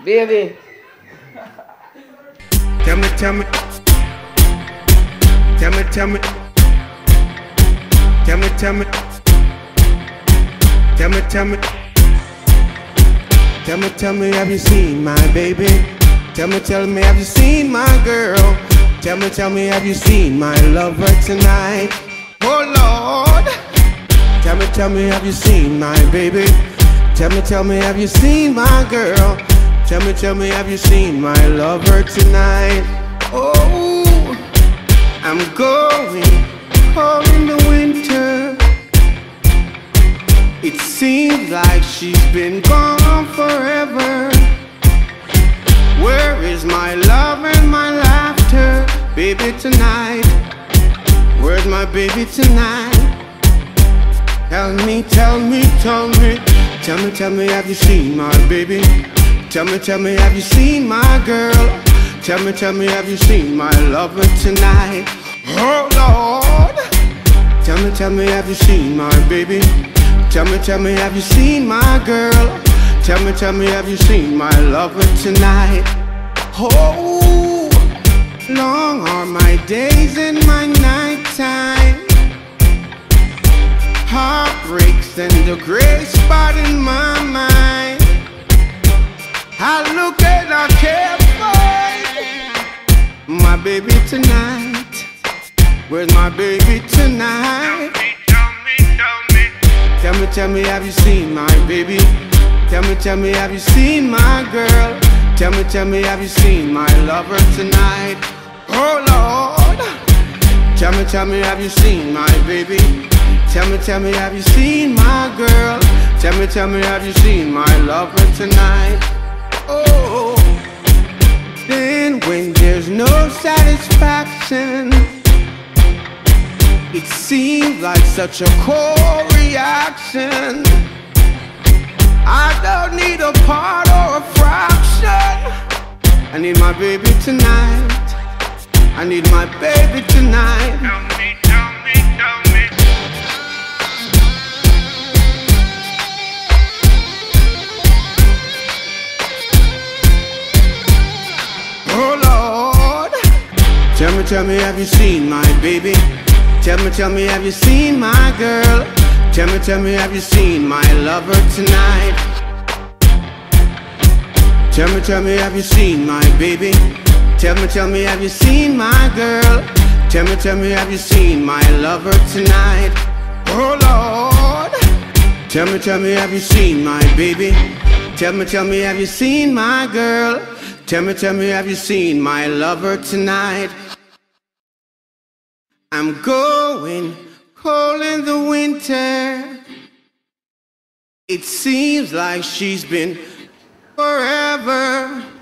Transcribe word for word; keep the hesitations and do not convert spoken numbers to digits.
Baby. Tell me, tell me. Tell me, tell me. Tell me, tell me. Tell me, tell me. Tell me, tell me, have you seen my baby? Tell me, tell me, have you seen my girl? Tell me, tell me, have you seen my lover tonight? Oh Lord. Tell me, tell me, have you seen my baby? Tell me, tell me, have you seen my girl? Tell me, tell me, have you seen my lover tonight? Oh, I'm going home in the winter. It seems like she's been gone forever. Where is my love and my laughter, baby, tonight? Where's my baby tonight? Tell me, tell me, tell me. Tell me, tell me, have you seen my baby? Tell me, tell me, have you seen my girl? Tell me, tell me, have you seen my lover tonight? Oh Lord. Tell me, tell me, have you seen my baby? Tell me, tell me, have you seen my girl? Tell me, tell me, have you seen my lover tonight? Oh, long are my days and my nighttime. Heartbreaks and the gray spot in my mind. I look and I can't find my baby tonight. Where's my baby tonight? Tell me, tell me, tell me. Tell me, tell me, have you seen my baby? Tell me, tell me, have you seen my girl? Tell me, tell me, have you seen my lover tonight? Oh Lord. Tell me, tell me, have you seen my baby? Tell me, tell me, have you seen my girl? Tell me, tell me, have you seen my lover tonight? Oh, then when there's no satisfaction, it seems like such a cold reaction. I don't need a part or a fraction. I need my baby tonight. I need my baby tonight. Tell me, tell me, tell me. Oh Lord. Tell me, tell me, have you seen my baby? Tell me, tell me, have you seen my girl? Tell me, tell me, have you seen my lover tonight? Tell me, tell me, have you seen my baby? Tell me, tell me, have you seen my girl? Tell me, tell me, have you seen my lover tonight? Oh Lord. Tell me, tell me, have you seen my baby? Tell me, tell me, have you seen my girl? Tell me, tell me, have you seen my lover tonight? I'm going cold in the winter. It seems like she's been forever.